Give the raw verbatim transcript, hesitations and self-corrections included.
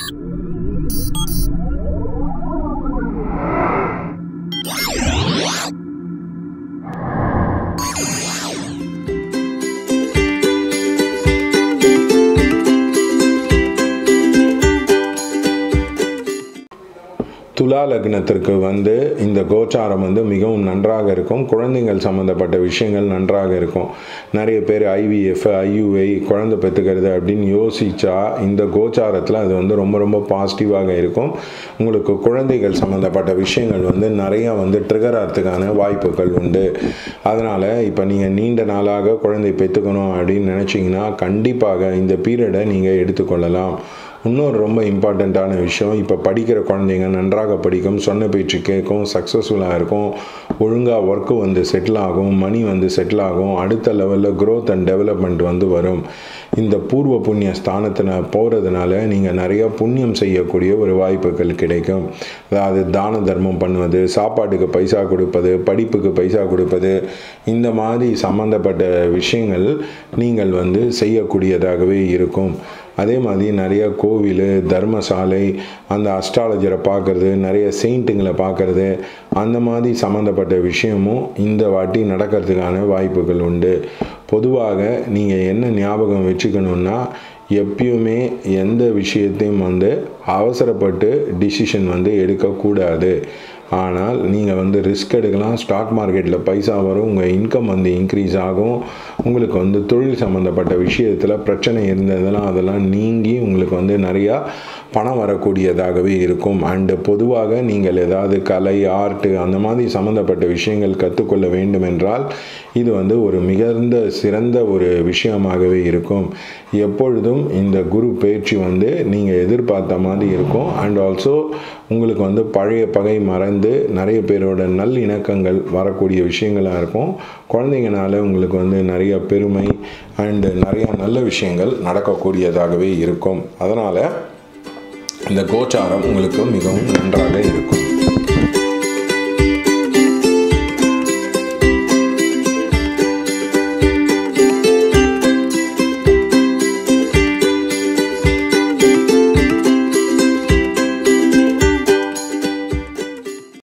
துலா லக்னத்திற்கு வந்து இந்த கோச்சாரம் வந்து மிகவும் நன்றாக இருக்கும். குழந்தைகள் சம்மந்தப்பட்ட விஷயங்கள் நன்றாக இருக்கும். நிறைய பேர் ஐவிஎஃப் ஐயுஐ குழந்தை பெற்றுக்கிறது அப்படின்னு யோசிச்சா இந்த கோச்சாரத்தில் அது வந்து ரொம்ப ரொம்ப பாசிட்டிவாக இருக்கும். உங்களுக்கு குழந்தைகள் சம்மந்தப்பட்ட விஷயங்கள் வந்து நிறையா வந்து ட்ரிகர் ஆகிறதுக்கான வாய்ப்புகள் உண்டு. அதனால் இப்போ நீங்கள் நீண்ட நாளாக குழந்தை பெற்றுக்கணும் அப்படின்னு நினச்சிங்கன்னா கண்டிப்பாக இந்த பீரியடை நீங்கள் எடுத்துக்கொள்ளலாம். இன்னொரு ரொம்ப இம்பார்ட்டண்ட்டான விஷயம், இப்போ படிக்கிற குழந்தைங்க நன்றாக படிக்கும், சொன்ன பேச்சு கேட்கும், சக்ஸஸ்ஃபுல்லாக இருக்கும், ஒழுங்காக ஒர்க்கு வந்து செட்டில் ஆகும், மணி வந்து செட்டில் ஆகும், அடுத்த லெவலில் க்ரோத் அண்ட் டெவலப்மெண்ட் வந்து வரும். இந்த பூர்வ புண்ணிய ஸ்தானத்தில் போகிறதுனால நீங்கள் நிறைய புண்ணியம் செய்யக்கூடிய ஒரு வாய்ப்புகள் கிடைக்கும். அதாவது தான தர்மம் பண்ணுவது, சாப்பாட்டுக்கு பைசா கொடுப்பது, படிப்புக்கு பைசா கொடுப்பது, இந்த மாதிரி சம்மந்தப்பட்ட விஷயங்கள் நீங்கள் வந்து செய்யக்கூடியதாகவே இருக்கும். அதே மாதிரி நிறைய கோவில், தர்மசாலை, அந்த அஸ்ட்ராலஜரை பார்க்குறது, நிறைய செயிண்ட்டுங்களை பார்க்குறது, அந்த மாதிரி சம்மந்தப்பட்ட விஷயமும் இந்த வாட்டி நடக்கிறதுக்கான வாய்ப்புகள் உண்டு. பொதுவாக நீங்கள் என்ன ஞாபகம் வச்சுக்கணுன்னா, எப்பயுமே எந்த விஷயத்தையும் வந்து அவசரப்பட்டு டிசிஷன் வந்து எடுக்கக்கூடாது. ஆனால் நீங்கள் வந்து ரிஸ்க் எடுக்கலாம். ஸ்டாக் மார்க்கெட்டில் பைசா வரும், உங்கள் இன்கம் வந்து இன்க்ரீஸ் ஆகும். உங்களுக்கு வந்து தொழில் சம்மந்தப்பட்ட விஷயத்தில் பிரச்சனை இருந்ததெல்லாம் அதெல்லாம் நீங்கி உங்களுக்கு வந்து நிறையா பணம் வரக்கூடியதாகவே இருக்கும். அண்டு பொதுவாக நீங்கள் ஏதாவது கலை, ஆர்ட்டு அந்த மாதிரி சம்மந்தப்பட்ட விஷயங்கள் கற்றுக்கொள்ள வேண்டும் என்றால் இது வந்து ஒரு மிகுந்த சிறந்த ஒரு விஷயமாகவே இருக்கும். எப்பொழுதும் இந்த குரு பயிற்சி வந்து நீங்கள் எதிர்பார்த்த மாதிரி இருக்கும். அண்ட் ஆல்சோ உங்களுக்கு வந்து பழைய பகை மறந்து நிறைய பேரோட நல் இணக்கங்கள் வரக்கூடிய விஷயங்களாக இருக்கும். குழந்தைங்கனால உங்களுக்கு வந்து நிறைய பெருமை அண்டு நிறைய நல்ல விஷயங்கள் நடக்கக்கூடியதாகவே இருக்கும். அதனால் இந்த கோச்சாரம் உங்களுக்கு மிகவும் நன்றாக இருக்கும்.